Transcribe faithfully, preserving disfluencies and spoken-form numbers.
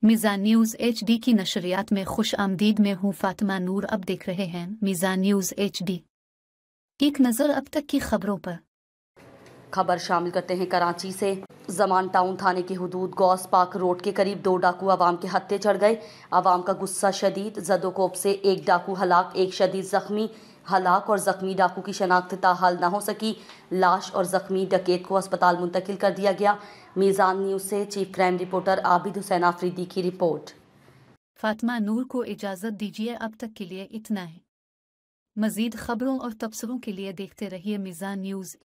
मीज़ान news H D की नशरियात में खुश आमदीद में हूँ फातिमा नूर। अब देख रहे हैं मीज़ान न्यूज़ एच डी। एक नज़र अब तक की खबरों पर। खबर शामिल करते हैं कराची से। जमान टाउन थाने की हुदूद गौस पार्क रोड के करीब दो डाकू आवाम के हत्थे चढ़ गए। आवाम का गुस्सा शदीद, जदोकोब से एक डाकू हलाक, एक शदीद जख्मी। हलाक और जख्मी डाकू की शनाख्त ताहाल न हो सकी। लाश और जख्मी डकैत को अस्पताल मुंतकिल कर दिया गया। मीज़ान न्यूज़ से chief crime reporter Abid Hussain Afridi की रिपोर्ट। फातिमा नूर को इजाज़त दीजिए, अब तक के लिए इतना है। मज़ीद खबरों और तबसरों के लिए देखते रहिए मीज़ान न्यूज़।